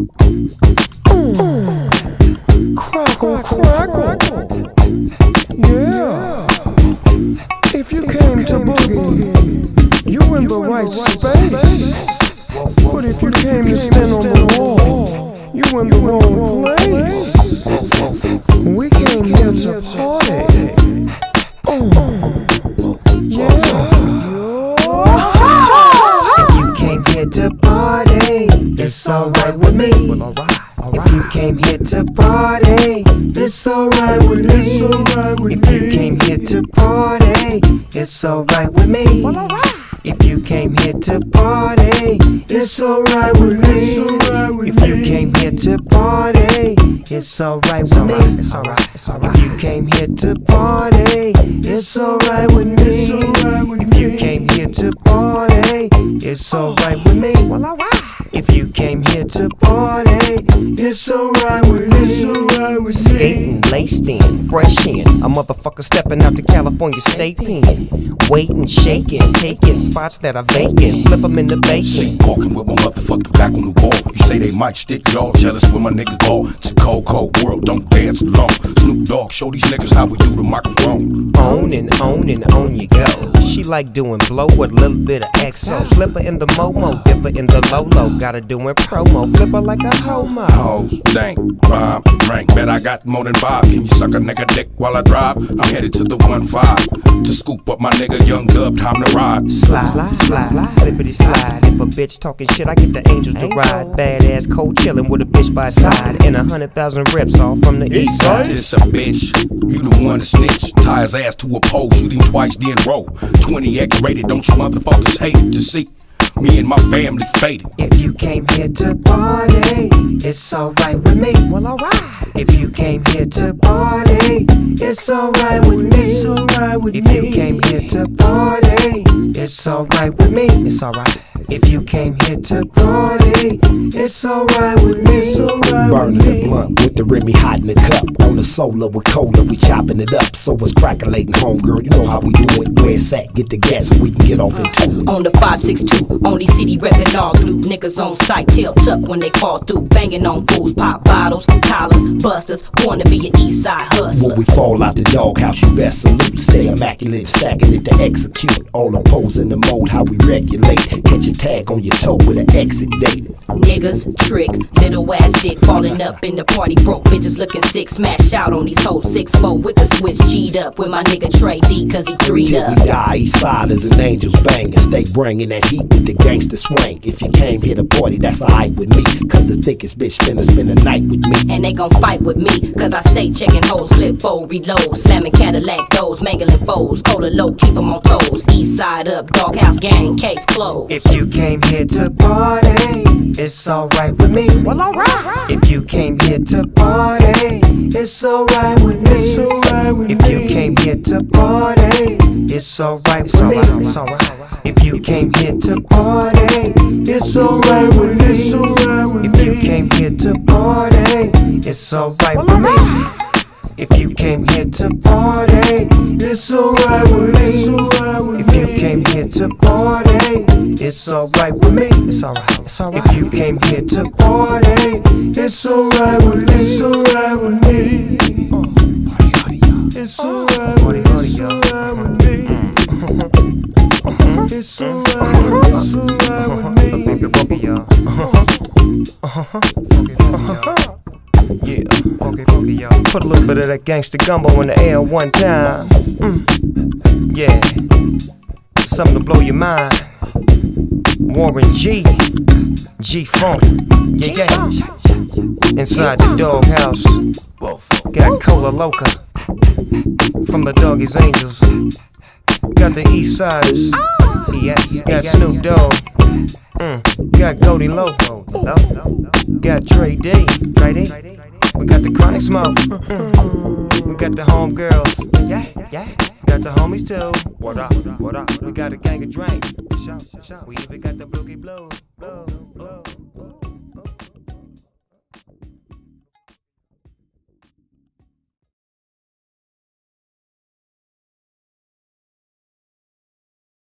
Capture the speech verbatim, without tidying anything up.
Mm. Crackle, crackle. Yeah. If you came to boogie, you in the right space. But if you came to stand on the wall, you in the wrong place. We came here to party. Oh, yeah. If you came here to party, it's alright with me. If you came here to party, it's alright with me. If you came here to party, it's alright with me. If you came here to party, it's alright with me. If you came here to party, it's alright with me. It's alright, it's alright. If you came here to party, it's alright with me. If you came here to party, it's alright with me. If you came here to party, it's alright with me. Skating, laced in, fresh in, a motherfucker stepping out to California State Pen. Waiting, shaking, taking spots that are vacant, flip them in the bacon. See, walking with my motherfucking back on the wall. You say they might stick, y'all jealous when my nigga call. It's a cold, cold world, don't dance along. Snoop Dogg, show these niggas how we do the microphone. On and on and on you go. She like doing blow with a little bit of X O. Slip her in the Momo, dip her in the Lolo. Gotta doing promo, flip her like a homo. Hoes, dank, rhyme, rank. Bet I got more than five. Can you suck a nigga dick while I drive? I'm headed to the one five to scoop up my nigga Young Dub. Time to ride. Slide, slide, slide, slide, slippity slide. If a bitch talking shit, I get the angels to ride. Badass cold chillin' with a bitch by side. And a hundred thousand rips all from the east side. This a bitch, you the one to snitch. Tie his ass to a pole, shoot him twice, then roll. twenty X rated, don't you motherfuckers hate it to see me and my family faded. If you came here to party, it's alright with me. Well, alright. If you came here to party, it's alright with me. It's alright with if me. If you came here to party, it's alright with me. It's alright. If you came here to party, it's alright with me. It's alright Burning with the me. blunt with the Remy hot in the cup. On the solar with cola, we chopping it up. So it's crackulating, homegirl. You know how we do it. Where it's at, get the gas so we can get off into it. On the five six two, only city reppin' all blue. Niggas on sight, tail tuck when they fall through. Banging on fools, pop bottles, collars, busters. Born to be an east side hustler. When we fall out the doghouse, you best salute. Stay immaculate, stacking it to execute. All opposing the mode, how we regulate. Catch a tag on your toe with an exit date. Niggas trick, little ass dick falling up in the party. Broke bitches looking sick, smash out on these hoes. six four with the switch G'd up with my nigga Trey D, cause he three'd Till up. we die, east siders and angels banging. Stay bringing that heat with the gangster swing. If you came here to party, that's alright with me. Cause the thickest bitch finna spend the night with me. And they gon' fight with me, cause I stay checking hoes, clip fold, reload. Slamming Cadillac doors, mangling foes. Cola low, keep them on toes. East side up, doghouse gang, case closed. If you came here to party, it's alright with me. Well, alright. If you came here to party, it's alright with me. It's alright with if you came here to party, it's alright with me. It's alright. If you came here to party, it's alright with me. It's alright with if you came here to party, it's alright with me. If you came here to party, it's alright with me. If you came here to party, it's alright with me. It's alright. It's alright. If you came here to party, it's alright with me. It's alright with me. It's alright with me. It's alright with me. It's alright. It's alright with me. Funky, funky, y'all. Funky, funky, y'all. Yeah, funky, funky, y'all. Put a little bit of that gangsta gumbo in the air one time. Mm. Yeah, something to blow your mind. Warren G, G-Funk, yeah, yeah. Inside the doghouse, got Cola Loca from the Doggies Angels. Got the East Siders, yes. Got Snoop Dogg, mm. Got Goldie Loco, got Trey D. We got the Chronic Smoke, mm. We got the Homegirls, yeah, yeah. Got the homies too. What up? What up? We got a gang of drink. We even got the Boogie Blue. Blue, blue.